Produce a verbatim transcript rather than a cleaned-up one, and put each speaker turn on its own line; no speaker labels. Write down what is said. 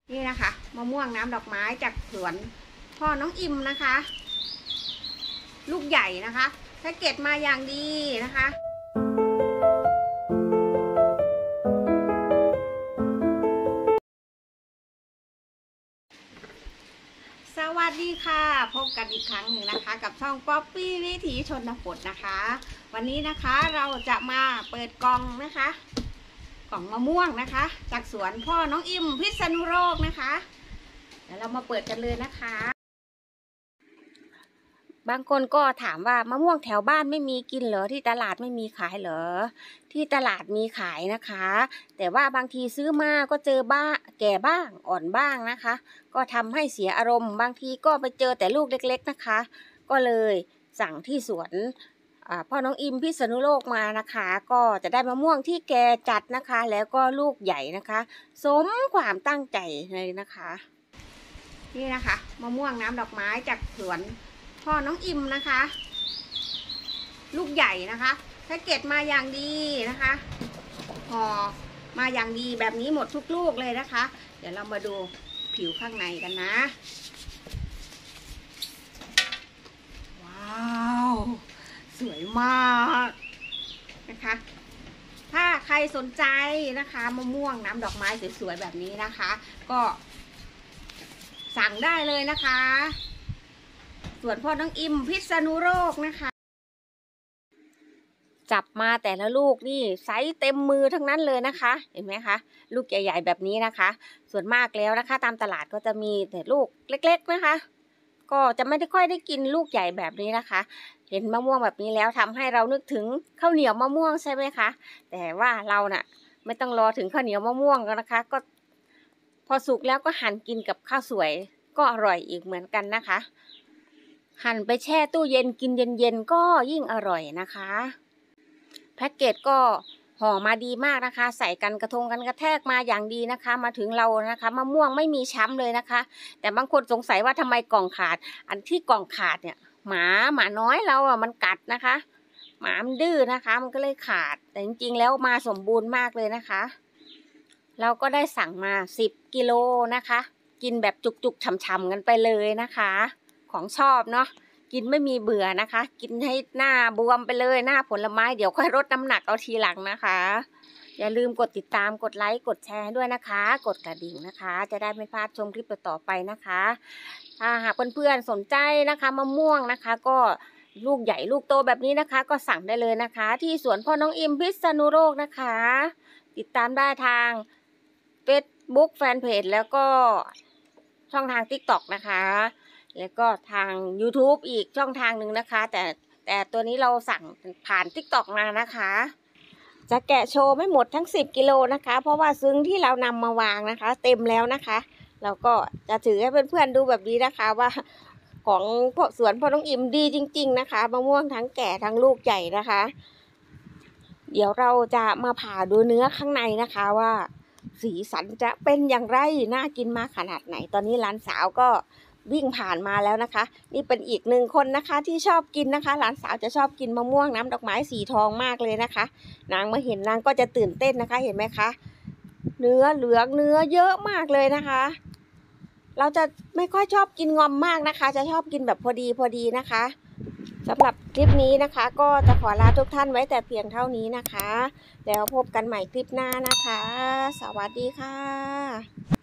นี่นะคะมะม่วงน้ำดอกไม้จากสวนพ่อน้องอิมนะคะ ลูกใหญ่นะคะแพ็กเกจมาอย่างดีนะคะ สวัสดีค่ะพบกันอีกครั้งหนึ่งนะคะ กับช่องป๊อปปี้วิถีชนบทนะคะ วันนี้นะคะเราจะมาเปิดกล่องนะคะกล่องมะม่วงนะคะ จากสวนพ่อน้องอิมพิษณุโลกนะคะเดี๋ยวเรามาเปิดกันเลยนะคะบางคนก็ถามว่ามะม่วงแถวบ้านไม่มีกินเหรอที่ตลาดไม่มีขายเหรอที่ตลาดมีขายนะคะแต่ว่าบางทีซื้อมาก็เจอบ้าแก่บ้างอ่อนบ้างนะคะก็ทำให้เสียอารมณ์บางทีก็ไปเจอแต่ลูกเล็กๆนะคะก็เลยสั่งที่สวนพ่อน้องอิมพิษณุโลกมานะคะก็จะได้มะม่วงที่แก่จัดนะคะแล้วก็ลูกใหญ่นะคะสมความตั้งใจเลยนะคะนี่นะคะมะม่วงน้ำดอกไม้จากสวนพ่อน้องอิมนะคะ ลูกใหญ่นะคะแพ็กเกจมาอย่างดีนะคะห่อมาอย่างดีแบบนี้หมดทุกลูกเลยนะคะ เดี๋ยวเรามาดูผิวข้างในกันนะว้าวสวยมากนะคะถ้าใครสนใจนะคะมะม่วงน้ำดอกไม้สวยๆแบบนี้นะคะ ก็สั่งได้เลยนะคะส่วนพ่อน้องอิมพิษณุโลกนะคะจับมาแต่ละลูกนี่ไซส์เต็มมือทั้งนั้นเลยนะคะเห็นไหมคะลูกใหญ่ๆแบบนี้นะคะส่วนมากแล้วนะคะตามตลาดก็จะมีแต่ลูกเล็กๆนะคะก็จะไม่ได้ค่อยได้กินลูกใหญ่แบบนี้นะคะเห็นมะม่วงแบบนี้แล้วทำให้เรานึกถึงข้าวเหนียวมะม่วงใช่ไหมคะแต่ว่าเราน่ะไม่ต้องรอถึงข้าวเหนียวมะม่วงกันนะคะก็พอสุกแล้วก็หั่นกินกับข้าวสวยก็อร่อยอีกเหมือนกันนะคะหั่นไปแช่ตู้เย็นกินเย็นๆก็ยิ่งอร่อยนะคะแพ็กเกจก็ห่อมาดีมากนะคะใส่กันกระทงกันกระแทกมาอย่างดีนะคะมาถึงเรานะคะมะม่วงไม่มีช้ำเลยนะคะแต่บางคนสงสัยว่าทำไมกล่องขาดอันที่กล่องขาดเนี่ยหมาหมาน้อยเราอ่ะมันกัดนะคะหมามันดื้อนะคะมันก็เลยขาดแต่จริงๆแล้วมาสมบูรณ์มากเลยนะคะเราก็ได้สั่งมาสิบกิโลนะคะกินแบบจุกๆฉ่ำๆกันไปเลยนะคะของชอบเนาะกินไม่มีเบื่อนะคะกินให้หน้าบวมไปเลยหน้าผลไม้เดี๋ยวค่อยลดน้ำหนักเอาทีหลังนะคะอย่าลืมกดติดตามกดไลค์กดแชร์ด้วยนะคะกดกระดิ่งนะคะจะได้ไม่พลาดชมคลิปต่อไปนะคะถ้าหากเพื่อนๆสนใจนะคะมะม่วงนะคะก็ลูกใหญ่ลูกโตแบบนี้นะคะก็สั่งได้เลยนะคะที่สวนพ่อน้องอิมพิษณุโลกนะคะติดตามได้ทางเฟซบุ๊กแฟนเพจแล้วก็ช่องทาง ติ๊กต็อก นะคะแล้วก็ทาง ยูทูบ อีกช่องทางหนึ่งนะคะแต่แต่ตัวนี้เราสั่งผ่าน ติ๊กต็อก มานะคะจะแกะโชว์ไม่หมดทั้งสิบกิโลนะคะเพราะว่าซึ้งที่เรานำมาวางนะคะเต็มแล้วนะคะเราก็จะถือให้เพื่อนๆดูแบบนี้นะคะว่าของสวนพ่อน้องอิมดีจริงๆนะคะมะม่วงทั้งแก่ทั้งลูกใหญ่นะคะเดี๋ยวเราจะมาผ่าดูเนื้อข้างในนะคะว่าสีสันจะเป็นอย่างไรน่ากินมากขนาดไหนตอนนี้หลานสาวก็วิ่งผ่านมาแล้วนะคะนี่เป็นอีกหนึ่งคนนะคะที่ชอบกินนะคะหลานสาวจะชอบกินมะม่วงน้ำดอกไม้สีทองมากเลยนะคะนางมาเห็นนางก็จะตื่นเต้นนะคะเห็นไหมคะเนื้อเหลืองเนื้อเยอะมากเลยนะคะเราจะไม่ค่อยชอบกินงอมมากนะคะจะชอบกินแบบพอดีพอดีนะคะสำหรับคลิปนี้นะคะก็จะขอลาทุกท่านไว้แต่เพียงเท่านี้นะคะแล้วพบกันใหม่คลิปหน้านะคะสวัสดีค่ะ